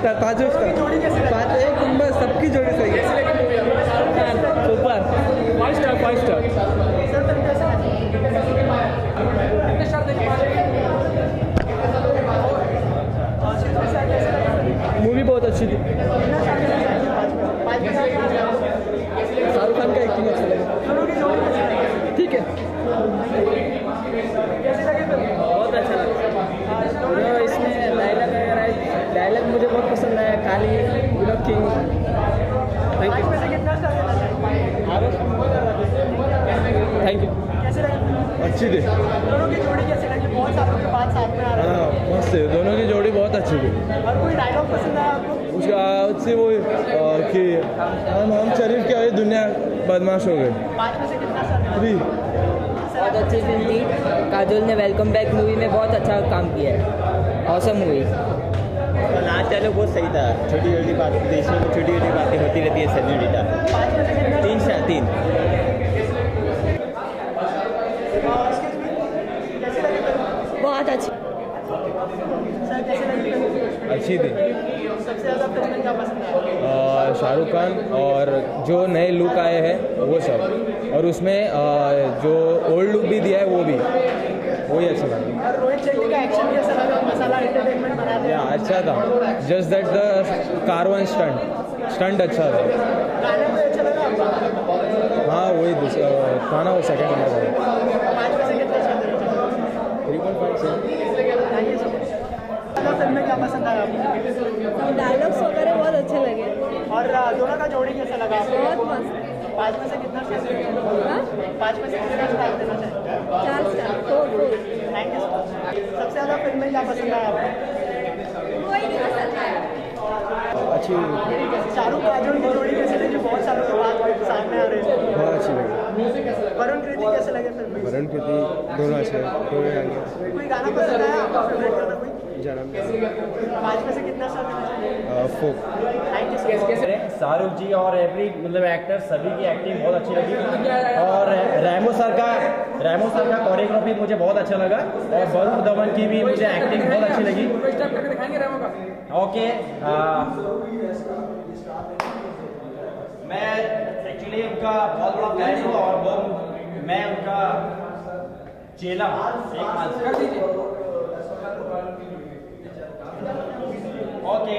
Star 5 star. एक number, सबकी जोड़ी सही है। Super 5 star 5 star. मूवी बहुत अच्छी थी। शाहरुख खान का एक्टिंग अच्छा लगा। ठीक है, बहुत अच्छा लगा। जो इसमें डायलॉग वगैरह, डायलॉग मुझे बहुत पसंद आया। काली विनोद किंग। Thank you. Thank you. अच्छी थी। दोनों की जोड़ी कैसी लगी? बहुत सालों के बाद साथ में आ रहे हैं। हाँ मस्त है, दोनों की जोड़ी बहुत अच्छी थी। और कोई डायलॉग पसंद आया आपको? उससे वो कि हम शरीफ क्या है, दुनिया बदमाश हो गई। 5 में से कितना स्टार? 3। बहुत अच्छी फिल्म थी। काजोल ने वेलकम बैक मूवी में बहुत अच्छा काम किया है। Awesome movie. लास्ट डायलॉग बहुत सही था। छोटी छोटी बात, देशों में छोटी छोटी बातें होती रहती है सेन्योरिटा। 5 में से कितना? 3 स्टार 3। कैसी लगी फिल्म? बहुत अच्छी। सर कैसी लगी फिल्म? अच्छी थी। सबसे ज़्यादा फिल्म में क्या पसंद आया? शाहरुख खान और जो नए लुक आए हैं वो सब, और उसमें जो ओल्ड लुक भी दिया है वो भी, वही अच्छा लगा। और रोहित शेट्टी का एक्शन कैसा लगा? मसाला एंटरटेनमेंट बना दिया। अच्छा था। Just that the caravan stunt अच्छा था। गाना कोई अच्छा लगा आपको? हाँ वही खाना वो सेकंड नंबर था। 5 में से कितना स्टार देना चाहिए? 3.5 से। Thank you so much. Film में क्या पसंद आया आपको? डायलॉग्स वगैरह बहुत अच्छे लगे। और दोनों का जोड़ी कैसा लगा आपको? बहुत मस्त। 5 में से कितना स्टार देना चाहिए? हाँ? 5 में से कितना स्टार देना चाहिए? 4 star 4 thank you so much. सबसे ज़्यादा फिल्म में क्या पसंद आया आपको? अच्छी शाहरुख काजोल की जोड़ी कैसी लगी? बहुत सालों के बाद सामने आ रहे हैं। बहुत अच्छी लगी। वरुण कृति कैसे लगे फिल्म में? वरुण कृति दोनों अच्छे, दोनों आगे। कोई गाना पसंद आया आपको? फेवरेट गाना कोई? जन्म 5 में से कितना स्टार देना चाहिए? फोक। Thank you so much. Shahrukh ji और एवरी मतलब एक्टर सभी की एक्टिंग बहुत अच्छी लगी। और रैमो सर का कोरियोग्राफी मुझे बहुत अच्छा लगा। और वरुण धवन की भी मुझे एक्टिंग बहुत अच्छी लगी। ओके, मैं एक्चुअली उनका बहुत बड़ा फैन हूँ और वो मैं उनका चेला हूँ। ओके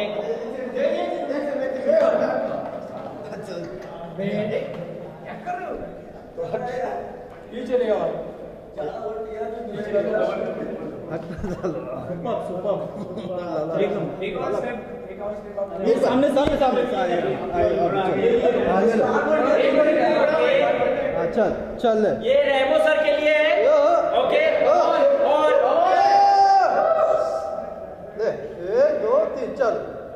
ये चलेगा सामने चल ये रेमो सर के लिए है। ओके, और 1 2 3 चल।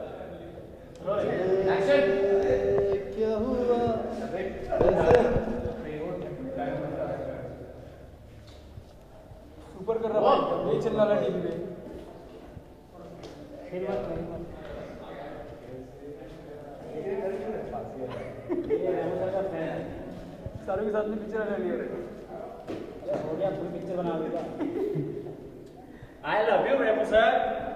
क्या हुआ? सुपर कर रहा है, ये चल रहा है टीवी पे। सारों के साथ में पिक्चर बना लिया। हो गया, पूरी पिक्चर बना देगा। I love you Remo sir.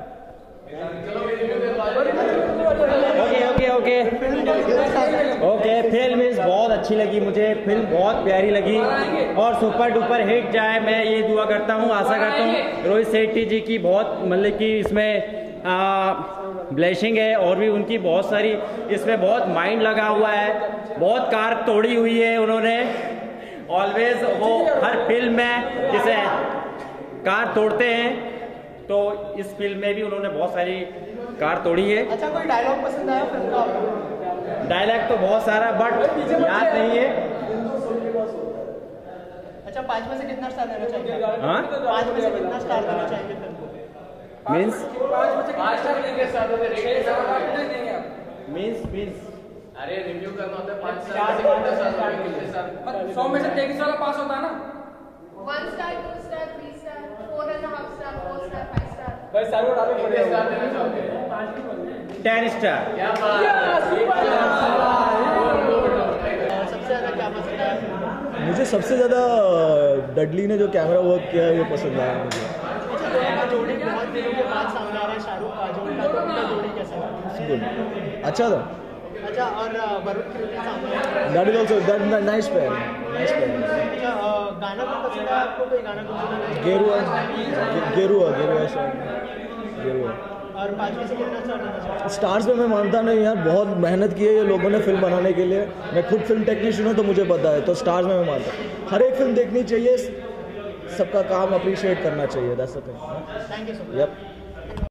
Okay, film is बहुत अच्छी लगी मुझे। फिल्म बहुत प्यारी लगी और सुपर डुपर हिट जाए, मैं ये दुआ करता हूँ, आशा करता हूँ। रोहित शेट्टी जी की बहुत मतलब कि इसमें ब्लेसिंग है और भी उनकी बहुत सारी इसमें बहुत माइंड लगा हुआ है। बहुत कार तोड़ी हुई है उन्होंने। ऑलवेज वो हर फिल्म में जैसे कार तोड़ते हैं, तो इस फिल्म में भी उन्होंने बहुत सारी कार तोड़ी है। अच्छा, कोई डायलॉग पसंद आया फिल्म का आपको? डायलॉग तो बहुत सारा बट याद नहीं है। अच्छा, 5 में से कितना स्टार देना चाहिए? हाँ, 5 में से कितना स्टार देना चाहेंगे फिल्म को? मीन्स अरे रिव्यू करना होता है 5 100 में से 33 वाला पास होता है ना। 1 star 2 star 3 star 4.5 star 4 star 5 star. भाई सारे डालो कितने स्टार देना चाहोगे? 10 स्टार। क्या बात है। सबसे ज़्यादा क्या पसंद आया? मुझे सबसे ज़्यादा डडली ने जो कैमरा वर्क किया है वो पसंद आया मुझे। अच्छा, दोनों का जोड़ी बहुत दिनों के बाद सामने आ रहा है। शाहरुख काजोल का, तो उनका जोड़ी कैसा लगा? गुड, अच्छा था। अच्छा, और वरुण कीर्ति सामने है। That is also that nice pair, nice pair. अच्छा, गाना कौन पसंद है आपको? कोई गाना कौन सा है? गेरुआ शायद, गेरुआ। और 5वीं से कितना स्टार्ट होना चाहिए? स्टार्स में मैं मानता नहीं यार, बहुत मेहनत की है ये लोगों ने फिल्म बनाने के लिए। मैं खुद फिल्म टेक्नीशियन हूँ तो मुझे पता है, तो स्टार्स में मैं मानता हूँ। हर एक फिल्म देखनी चाहिए, सबका काम अप्रिशिएट करना चाहिए, that's the thing. Thank you so much. Yup.